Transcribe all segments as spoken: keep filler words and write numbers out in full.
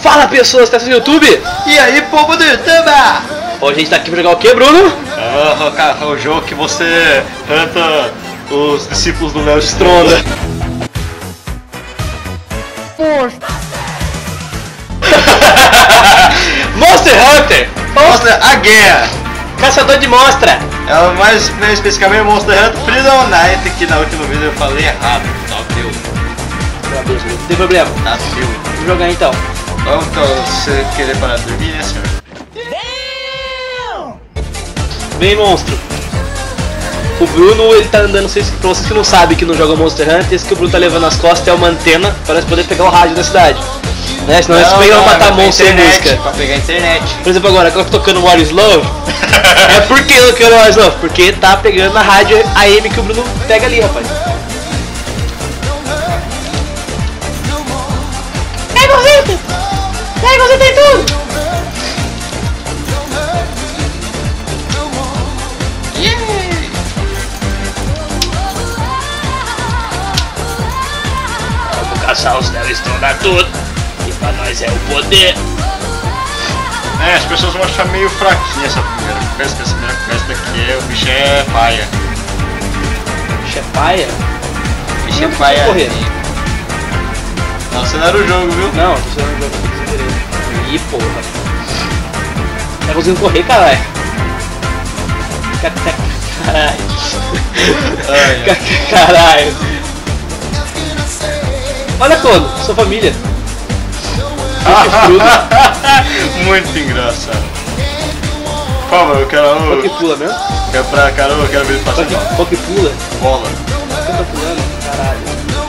Fala pessoas, tá no YouTube? E aí, povo do YouTube? Hoje a gente tá aqui pra jogar o que, Bruno? Ah, cara, o jogo que você canta os discípulos do Léo Stronda. Monster Hunter! Monster a guerra! Caçador de mostra! É mais, mais especificamente Monster Hunter Freedom Night, que na última vez eu falei errado. Tá fio. Não tem problema. Tá fio. Vamos jogar então. Vamos então, você querer parar de dormir, né, senhor? Vem, monstro. O Bruno, ele tá andando, vocês, pra vocês que não sabem que não jogam Monster Hunter, esse que o Bruno tá levando nas costas é uma antena para nós poder pegar o rádio da cidade. Né? Senão eles pegam matar monstro sem música. Pra pegar a internet. Por exemplo, agora, que eu tô tocando War Slow, é por que eu quero War Slow? Porque tá pegando na rádio A M que o Bruno pega ali, rapaz. Pega os itens! Pega os itens tudo! Vamos caçar os Léo Stronda tudo. E pra nós é o poder. É, as pessoas vão achar meio fraquinha essa primeira quest, essa primeira quest daqui, o bicho é paia. O bicho é paia? O bicho é paia. Correr. Não, você não era o jogo, viu? Não, tô sendo o jogo sem querer. Ih, porra. Tá conseguindo correr, caralho. Caralho. Caralho. Olha quando, sua família. Muito engraçado. Por favor, eu quero. Qual que pula mesmo? Quero pra caramba, eu quero ver ele passar. Qual que pula? Bola. Quem tá pulando? Caralho.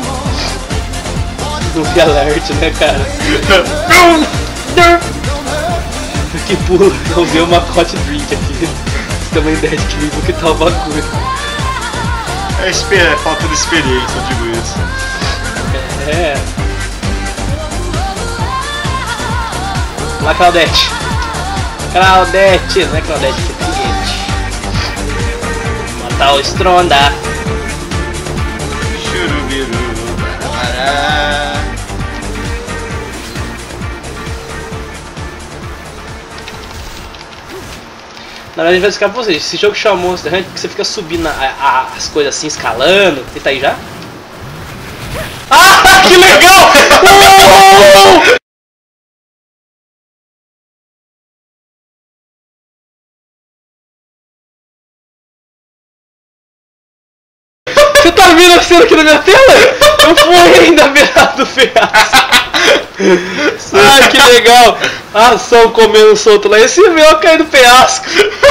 Não vi alert, né, cara? Que pula, eu vi uma hot drink aqui. Você tem uma ideia de que nível que tá o bagulho. É, é falta de experiência, eu digo isso. É. Lá, Claudete. Claudete, não é Claudete, é cliente. Matar o Stronda. Churubiru, barará. Na verdade, a gente vai explicar pra vocês. Esse jogo chama Monster Hunter porque você fica subindo a, a, as coisas assim, escalando. Ele tá aí já? Ah, que legal! uh! Você tá vendo a cena aqui na minha tela? Eu fui ainda beirado do penhasco. Ai, que legal! A ação comendo solto lá. Esse meu caiu do penhasco.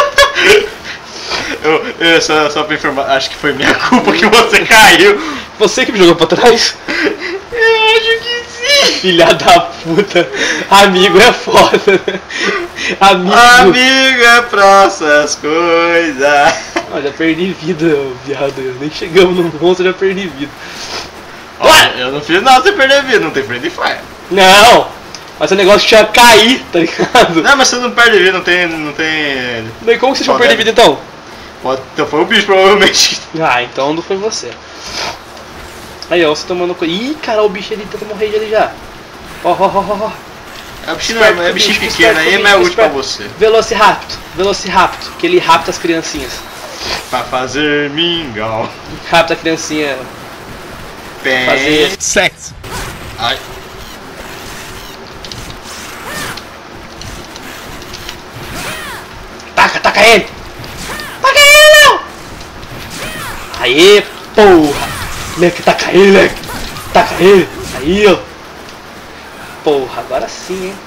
Eu, eu só, só pra informar, acho que foi minha culpa que você caiu. Você que me jogou pra trás? Eu acho que sim. Filha da puta. Amigo é foda, né? Amigo. Amigo é pra essas coisas. Ah, já perdi vida, viado. Nem chegamos no monstro, já perdi vida. Olha, eu não fiz nada sem perder vida, não tem friendly fire. Não! Mas o negócio tinha cair, tá ligado? Não, mas você não perde vida, não tem. Não tem. Daí como que você tinha Pode- perdido vida então? Pode, então foi o bicho, provavelmente. Ah, então não foi você. Aí, ó, você tomando coisa. Ih, cara, o bicho ali tenta morrer ali já. Ó, ó, ó, ó, ó. É bichinho, Esperto é bichinho comigo, pequeno esperto aí, comigo, mas é útil pra esperto. você. Velociraptor, Velociraptor, que ele rapta as criancinhas. Pra fazer mingau. Rapta a criancinha. Bem. Fazer sexo. Ai. Taca, taca ele! Taca ele, não! Aê, porra! Leque, taca ele, leque! Taca ele! Aí, ó! Porra, agora sim, hein?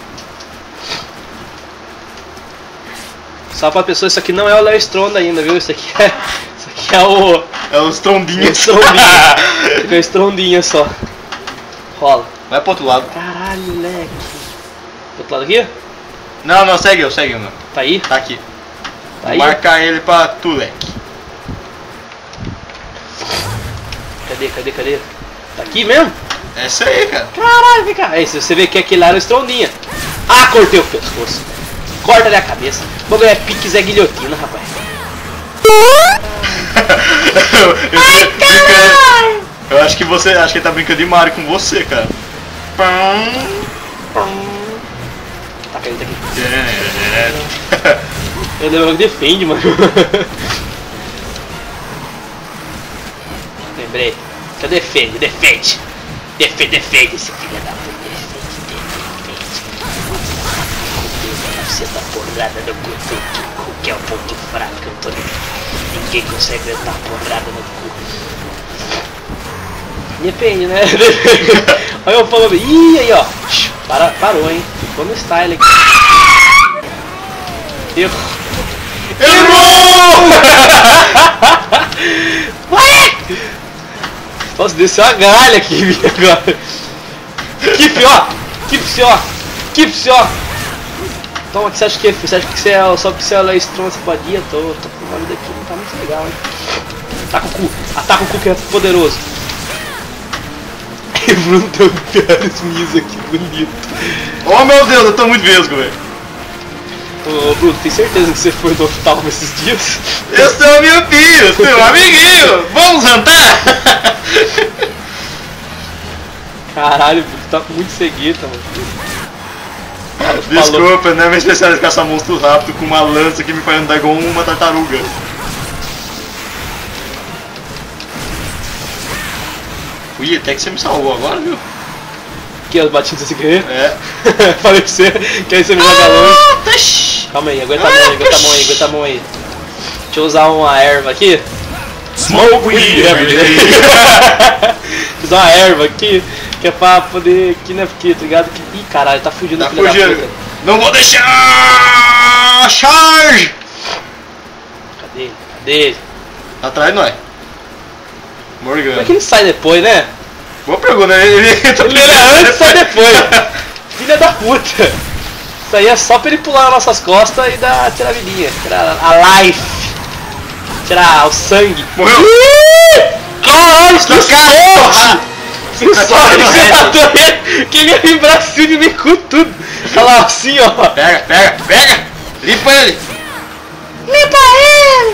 Só pra pessoa, isso aqui não é o Léo Stronda ainda, viu? Isso aqui é... Isso aqui é o... É os trondinhos. Isso aqui é o Strondinha só. Rola. Vai pro outro lado. Caralho, leque. Do outro lado aqui? Não, não, segue eu, segue eu, mano. Tá aí? Tá aqui. Tá Vou aí? marcar ele pra tu, leque. Cadê, cadê, cadê? Tá aqui mesmo? É isso aí, cara. Caralho, vem cá. Aí, você vê que aquele lá era o Strondinha. Ah, cortei o pescoço. Corta ali a cabeça. O bagulho é pique Zé Guilhotina, rapaz. eu, eu, Ai, caralho! eu acho que você. Acho que ele tá brincando de Mario com você, cara. Eu lembro que defende, mano. Lembrei. Você defende, defende. Defende, defende, esse filho da puta. Defende, defende. Você dá porrada no cu, que é o ponto fraco que eu tô ligado. Ninguém consegue dar porrada no cu. Depende, né? Olha eu falando. Ih, aí ó. Para, parou, hein? Ficou no style aqui. Erro. Errou! Ué! Nossa, desceu a galha aqui agora. Que pior! Que pior! Que pior! Toma, o que você acha que é? Você acha que você é só porque você é Strong, você pode ir? Eu tô, tô com uma vida aqui, não tá muito legal, hein? Ataca o cu! Ataca o cu que é poderoso! E o Bruno tem um cara Smith aqui, bonito. Oh meu Deus, eu tô muito vesgo, velho. Ô Bruno, tem certeza que você foi no oftalmo esses dias? Eu sou meu filho, seu amiguinho! Vamos jantar? Caralho, Bruno, tá muito cegueta, mano. Desculpa, não é minha especialidade caçar monstro rápido com uma lança que me faz andar igual uma tartaruga. Ui, até que você me salvou agora, viu? Que as batidas sem querer? É. Falei pra você, que aí você me joga longe. Calma aí, aguenta a mão aí, aguenta a mão aí, aguenta a mão aí. Deixa eu usar uma erva aqui. Smoke weed every day. Usar uma erva aqui, que é pra poder. Que não é porque, tá ligado? Que... Ih, caralho, tá fugindo, Tá filho da fugindo. puta. Não vou deixar! Charge! Cadê? Cadê? Atrás de nós. Morgana. Como é que ele sai depois, né? Boa pergunta, ele, ele, Ele era antes e sai depois. Filha da puta. Isso aí é só pra ele pular nas nossas costas e dar, tirar a vidinha. Tirar a life. Tirar o sangue. Morreu. Caralho, que sorte! Que sorte que você matou ele! Que ele ia vir pra cima e me com tudo. Olha lá, assim ó. Pega, pega, pega! Limpa ele! Limpa ele!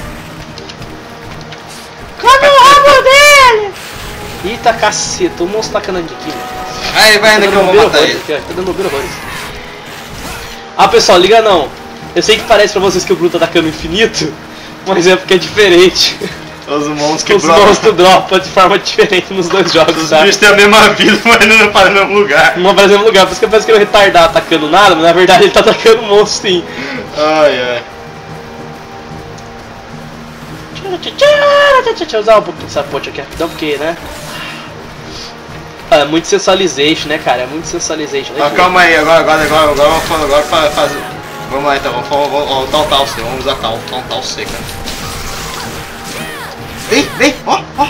Come o rabo dele! Eita caceta, o monstro tá canando aqui. Aí vai ainda que eu vou matar ele. Aqui, tá dando horrores. Ah pessoal, liga não. Eu sei que parece pra vocês que o Bruno tá atacando infinito, mas é porque é diferente. Os monstros que Os monstros dropam de forma diferente nos dois jogos, Os sabe? bichos têm a mesma vida, mas não param no mesmo lugar. Não aparece no mesmo lugar, por isso que parece que ele é retardado atacando nada, mas na verdade ele tá atacando o monstro sim. Ai ai. Deixa eu usar um pouquinho dessa ponte aqui rapidão, porque, né? Ah, é muito sensualization, né, cara? É muito sensualization. Ah, calma aí, agora, agora, agora, agora, agora, agora pra fazer. Vamos lá então, vamos, vamos, vamos, vamos tauntar você, vamos usar tal, tauntar você, cara. Vem, vem, ó, ó.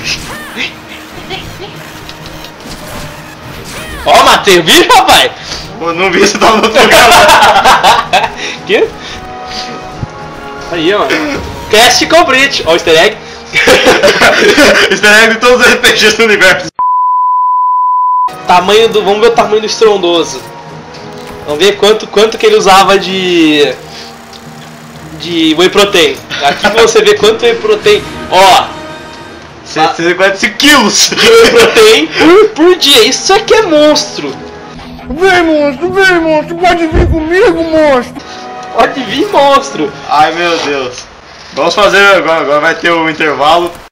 Ó, matei o bicho, rapaz! Pô, não vi você tava no outro lugar lá. Que? Aí, ó. Cast complete. Ó, o easter egg. Easter egg de todos os R P Gs do universo. Tamanho do. Vamos ver o tamanho do estrondoso. Vamos ver quanto, quanto que ele usava de. De whey protein. Aqui você vê quanto whey protein. Ó. setecentos e quarenta e cinco quilos De whey protein por, por dia. Isso aqui é monstro. Vem, monstro, vem, monstro, pode vir comigo, monstro. Pode vir monstro. Ai meu Deus. Vamos fazer agora, agora vai ter o intervalo.